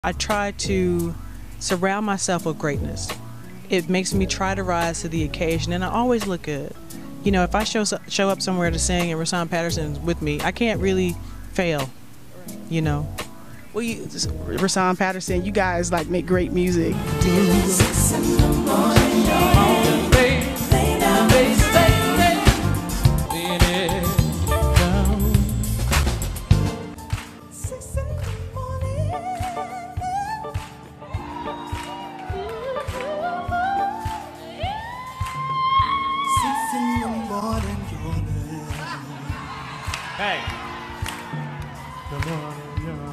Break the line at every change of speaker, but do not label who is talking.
I try to surround myself with greatness. It makes me try to rise to the occasion, and I always look good. You know, if I show up somewhere to sing and Rahsaan Patterson's with me, I can't really fail, you know.
Well, Rahsaan Patterson, you guys like make great music.
Hey. Good morning,